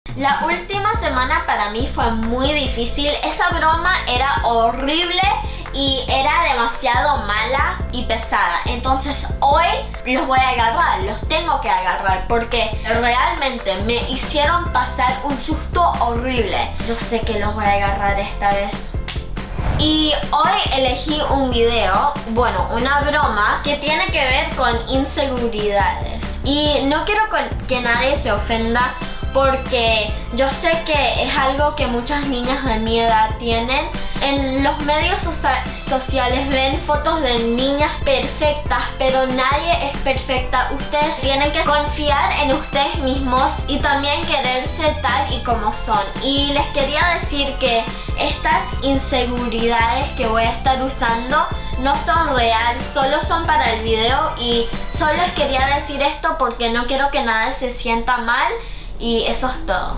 La última semana para mí fue muy difícil. Esa broma era horrible y era demasiado mala y pesada. Entonces hoy los voy a agarrar, los tengo que agarrar porque realmente me hicieron pasar un susto horrible. Yo sé que los voy a agarrar esta vez. Y hoy elegí un video, bueno, una broma que tiene que ver con inseguridades. Y no quiero que nadie se ofenda porque yo sé que es algo que muchas niñas de mi edad tienen. En los medios sociales ven fotos de niñas perfectas, pero nadie es perfecta. Ustedes tienen que confiar en ustedes mismos y también quererse tal y como son. Y les quería decir que estas inseguridades que voy a estar usando no son real, solo son para el video y solo les quería decir esto porque no quiero que nadie se sienta mal. Y eso es todo.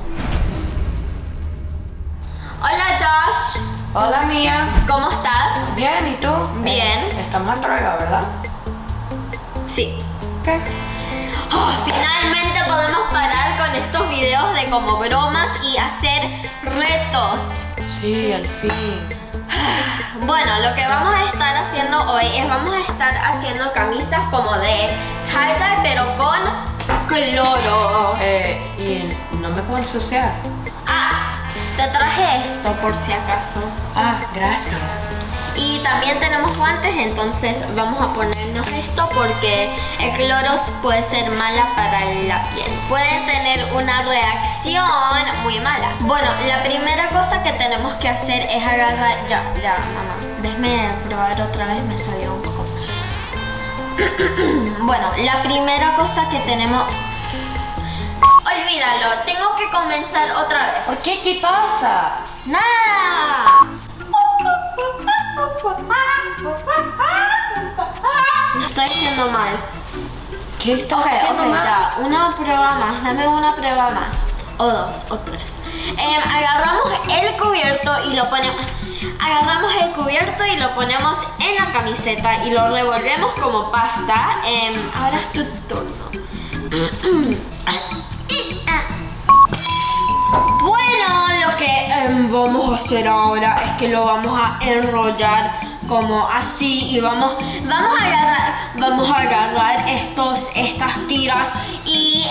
Hola Josh. Hola Mía. ¿Cómo estás? Bien, ¿y tú? Bien. Estás más droga, ¿verdad? Sí. ¿Qué? Oh, finalmente podemos parar con estos videos de como bromas y hacer retos. Sí, al fin. Bueno, lo que vamos a estar haciendo hoy es vamos a estar haciendo camisas como de tie-dye pero con cloro. Y no me puedo ensuciar. Ah, te traje esto por si acaso. Ah, gracias. Y también tenemos guantes, entonces vamos a ponernos esto porque el cloro puede ser mala para la piel. Puede tener una reacción muy mala. Bueno, la primera cosa que tenemos que hacer es agarrar... Ya, mamá. Déjame probar otra vez, me salió un poco. Bueno, la primera cosa que tenemos... Olvídalo, tengo que comenzar otra vez. ¿Por qué? ¿Qué pasa? ¡Nada! Lo estoy haciendo mal. ¿Qué estás haciendo mal? Ya, una prueba más, dame una prueba más. O dos, o tres. Agarramos el cubierto y lo ponemos. Agarramos el cubierto y lo ponemos en la camiseta y lo revolvemos como pasta. Ahora es tu turno. Bueno, lo que vamos a hacer ahora es que lo vamos a enrollar como así y vamos a agarrar estas tiras y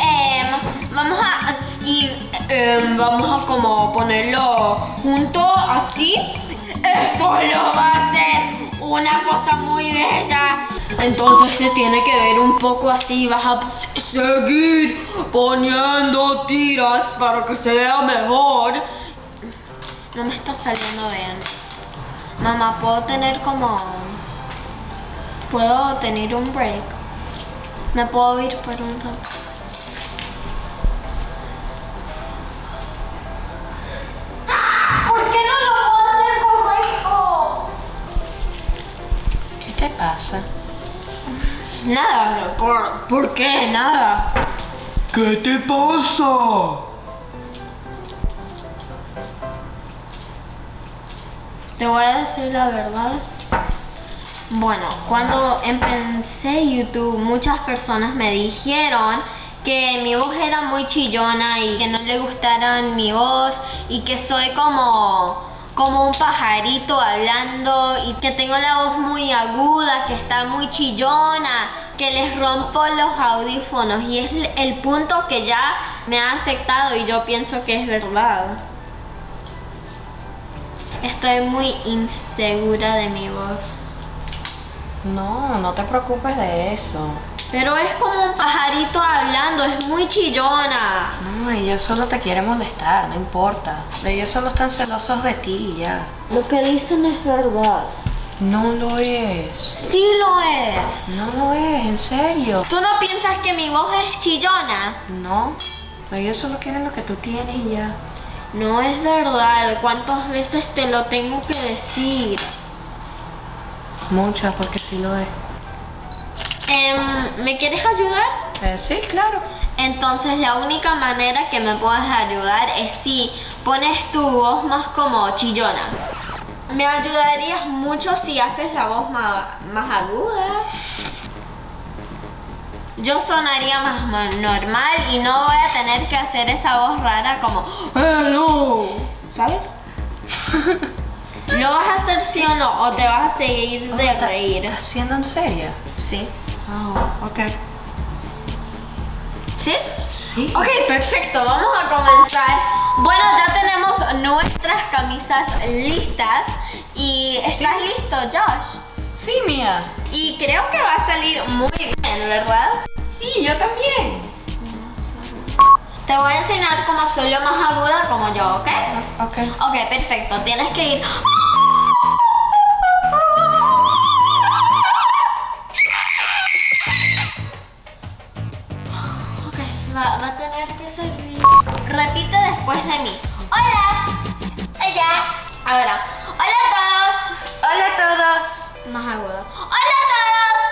vamos a como ponerlo junto así. Esto lo va a hacer una cosa muy bella. Entonces se tiene que ver un poco así. Vas a seguir poniendo tiras para que se vea mejor. No me está saliendo bien. Mamá, ¿puedo tener un break? ¿Me puedo ir por un rato? ¿Por qué no lo puedo hacer correcto? ¿Qué te pasa? Nada, ¿por qué? Nada. ¿Qué te pasa? Te voy a decir la verdad. Bueno, cuando empecé YouTube, muchas personas me dijeron que mi voz era muy chillona y que no le gustara mi voz y que soy como un pajarito hablando y que tengo la voz muy aguda, que está muy chillona, que les rompo los audífonos y es el punto que ya me ha afectado y yo pienso que es verdad. Estoy muy insegura de mi voz. No te preocupes de eso. Pero es como un pajarito hablando, es muy chillona. No, ellos solo te quieren molestar, no importa. Ellos solo están celosos de ti y ya. Lo que dicen es verdad. No lo es. Sí lo es. No lo es, en serio. ¿Tú no piensas que mi voz es chillona? No, ellos solo quieren lo que tú tienes y ya. No es verdad. ¿Cuántas veces te lo tengo que decir? Muchas, porque sí lo es. ¿Me quieres ayudar? Sí, claro. Entonces la única manera que me puedes ayudar es si pones tu voz más como chillona. Me ayudarías mucho si haces la voz más aguda. yo sonaría más normal y no voy a tener que hacer esa voz rara como hello, ¿sabes? ¿Lo vas a hacer sí o no? ¿O te vas a seguir de reír? ¿Estás siendo en serio? Sí. Oh, ok. ¿Sí? Sí. Ok, perfecto, vamos a comenzar. Bueno, ya tenemos nuestras camisas listas. ¿Y estás listo, Josh? Sí, Mía. Y creo que va a salir muy bien, ¿verdad? Sí, yo también. Te voy a enseñar cómo hacerlo más aguda como yo, ¿ok? Ok. Ok, perfecto, tienes que ir... Ok, va a tener que servir. Repite después de mí. Hola. Ella. Ahora. Hola a todos. Hola a todos. Más agudo. Hola a todos.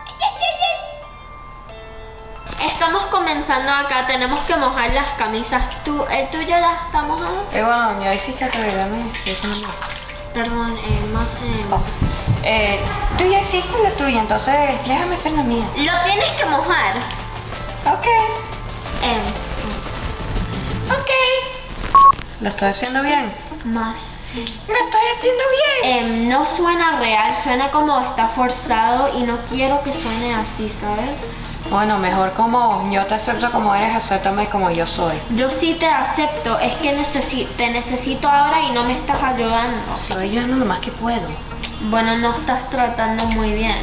Estamos comenzando acá. Tenemos que mojar las camisas. ¿El tuyo ya está mojado? Bueno, ya hiciste otra vez, dame. Perdón, más... Tú ya hiciste la tuya, entonces déjame hacer la mía. Lo tienes que mojar. Ok. Ok. ¿Lo estoy haciendo bien? Más. ¡Lo estoy haciendo bien! No suena real, suena como está forzado y no quiero que suene así, ¿sabes? Bueno, mejor como yo te acepto como eres, acéptame como yo soy. Yo sí te acepto, es que te necesito ahora y no me estás ayudando. Estoy ayudando lo más que puedo. Bueno, no estás tratando muy bien.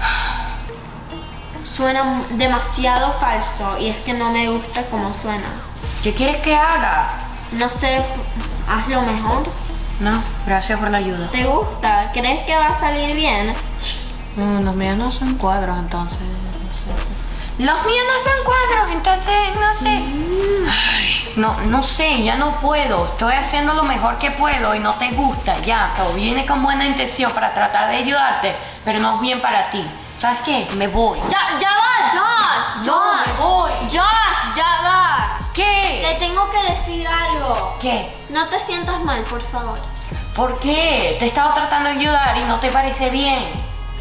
Suena demasiado falso y es que no me gusta cómo suena. ¿Qué quieres que haga? No sé, hazlo mejor. No, gracias por la ayuda. ¿Te gusta? ¿Crees que va a salir bien? Los míos no son cuadros, entonces no sé. Los míos no son cuadros, entonces no sé. Ay, no sé, ya no puedo. Estoy haciendo lo mejor que puedo y no te gusta. Ya, todo viene con buena intención para tratar de ayudarte, pero no es bien para ti. ¿Sabes qué? Me voy. Ya va, Josh. No, me voy. Josh, ya va. ¿Qué? Te tengo que decir algo. ¿Qué? No te sientas mal, por favor. ¿Por qué? Te he estado tratando de ayudar y no te parece bien.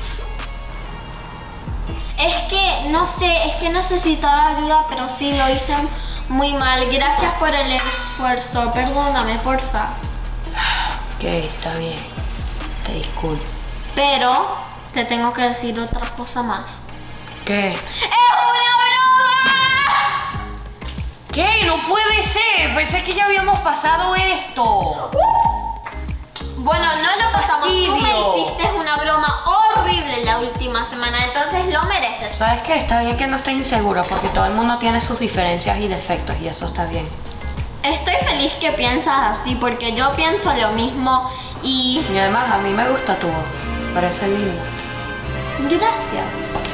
Es que, no sé, es que necesitaba ayuda, pero sí, lo hice muy mal. Gracias por el esfuerzo. Perdóname, porfa. Ok, está bien. Te disculpo. Pero te tengo que decir otra cosa más. ¿Qué? ¡Es una broma! ¿Qué? No puede ser. Pensé que ya habíamos pasado esto. Bueno, no lo pasamos. Tú me Fastidio. hiciste una broma horrible la última semana, entonces lo mereces. ¿Sabes qué? Está bien que no estés insegura porque todo el mundo tiene sus diferencias y defectos y eso está bien. Estoy feliz que piensas así porque yo pienso lo mismo y... Y además a mí me gusta tu voz. Parece linda. Gracias.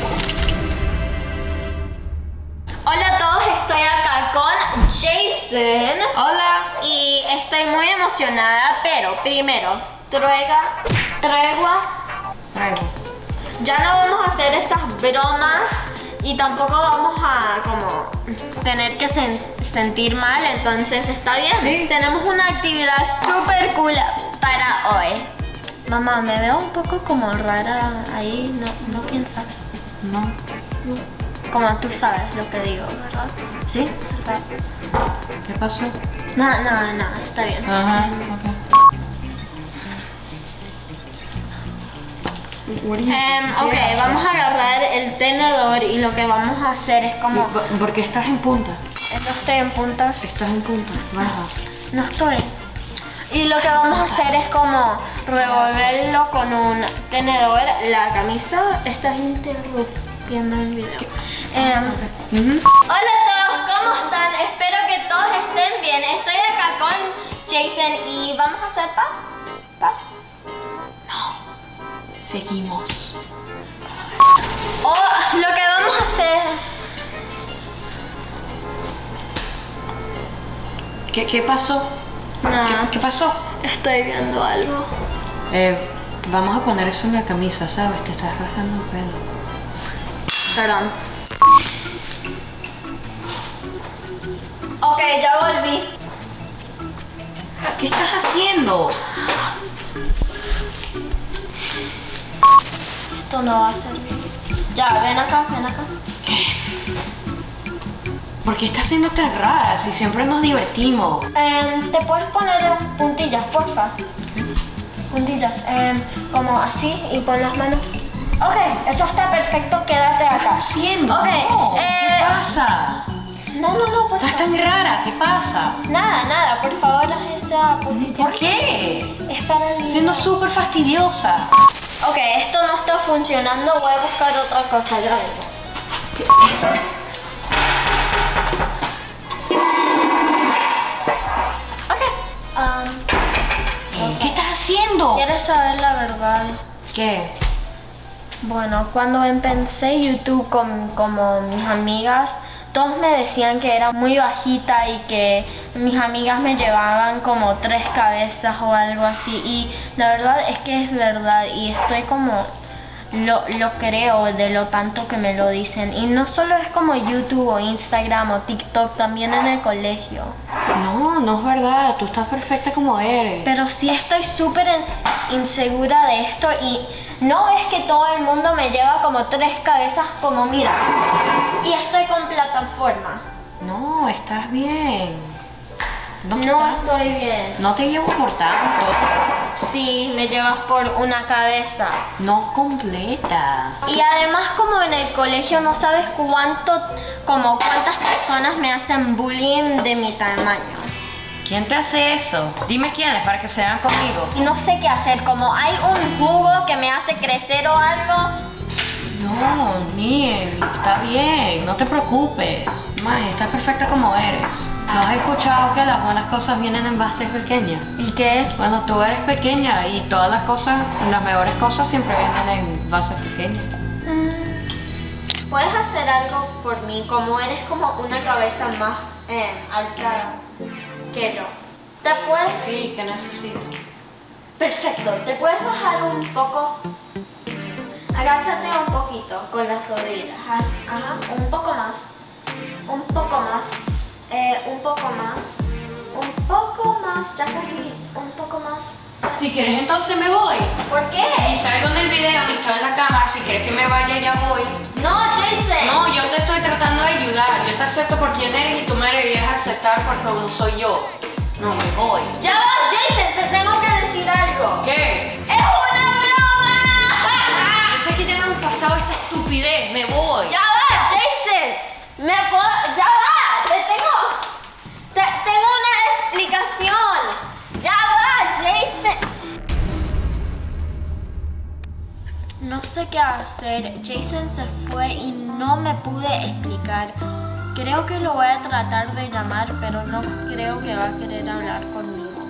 Hola a todos, estoy acá con Jason. Hola. Y estoy muy emocionada, pero primero, tregua. Traigo. Ya no vamos a hacer esas bromas y tampoco vamos a como tener que sentir mal, entonces está bien. Sí. Tenemos una actividad súper cool para hoy. Mamá, me veo un poco como rara ahí, ¿no piensas? No. Como tú sabes lo que digo, ¿verdad? ¿Sí? ¿Verdad? ¿Qué pasó? No, está bien. Ajá. Ok. Ok, vamos a agarrar el tenedor y lo que vamos a hacer es como... ¿Por qué estás en punta? No estoy en puntas. Estás en punta. Baja. No estoy. Y lo que vamos a hacer es como revolverlo con un tenedor. La camisa está interrumpiendo el video. Hola a todos, ¿cómo están? Espero que todos estén bien. Estoy acá con Jason y vamos a hacer paz. ¿Paz? Seguimos. Oh, lo que vamos a hacer... ¿Qué pasó? Nada, ¿Qué pasó? estoy viendo algo. Vamos a poner eso en la camisa, ¿sabes? Te estás rasgando el pelo. Perdón. Ok, ya volví. ¿Qué estás haciendo? Esto no va a servir. Ya, ven acá, ven acá. ¿Por qué estás siendo tan rara si siempre nos divertimos? ¿Te puedes poner puntillas, porfa? Puntillas, como así y pon las manos. Ok, eso está perfecto, quédate acá. ¿Qué estás haciendo? Ok, No, ¿qué pasa? No, por Estás favor. tan rara, ¿qué pasa? Nada, por favor, haz esa posición. ¿Por qué? Es para el... Siendo súper fastidiosa. Ok, esto no está funcionando, voy a buscar otra cosa, ya vengo. Ok, ¿Qué estás haciendo? ¿quieres saber la verdad? ¿Qué? Bueno, cuando empecé YouTube como mis amigas, todos me decían que era muy bajita y que mis amigas me llevaban como 3 cabezas o algo así. Y la verdad es que es verdad y estoy como... Lo creo de lo tanto que me lo dicen. Y no solo es como YouTube o Instagram o TikTok, también en el colegio. No es verdad. Tú estás perfecta como eres. Pero sí estoy súper insegura de esto y no es que todo el mundo me lleva como 3 cabezas como mira. Y estoy con plataforma. No, estás bien. No estoy bien. No te llevo por tanto. Sí, me llevas por una cabeza. No completa. Y además como en el colegio no sabes cuántas personas me hacen bullying de mi tamaño. ¿Quién te hace eso? Dime quiénes para que se vean conmigo. Y no sé qué hacer, como hay un jugo que me hace crecer o algo. No, Niel, está bien, no te preocupes. Más, estás perfecta como eres. ¿No has escuchado que las buenas cosas vienen en bases pequeñas? ¿Y qué? Bueno, tú eres pequeña y todas las cosas, las mejores cosas siempre vienen en bases pequeñas. ¿Puedes hacer algo por mí? Como eres como una cabeza más alta que yo. ¿Te puedes? Sí, que necesito. Perfecto. ¿Te puedes bajar un poco? Agáchate un poquito con las rodillas. Ajá, un poco más. Un poco más. Un poco más. Un poco más. Ya casi. Un poco más. Si quieres entonces me voy. ¿Por qué? Y salgo en el video, ni estoy en la cámara, si quieres que me vaya ya voy. No, Jason. No, yo te estoy tratando de ayudar. Yo te acepto por quién eres y tú me deberías aceptar por cómo soy yo. No, me voy. Ya va, Jason. Te tengo que decir algo. ¿Qué? ¡Es una broma! Yo sé que ya me han pasado esta estupidez, me voy. ¡Ya va, Jason! ¡Ya va! Tengo una explicación. ¡Ya va, Jason! No sé qué hacer. Jason se fue y no me pude explicar. Creo que lo voy a tratar de llamar, pero no creo que va a querer hablar conmigo.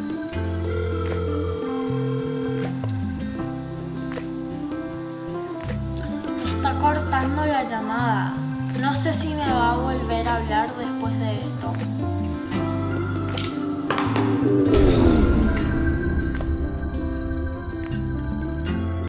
Me está cortando la llamada. No sé si me va a volver a hablar después de esto.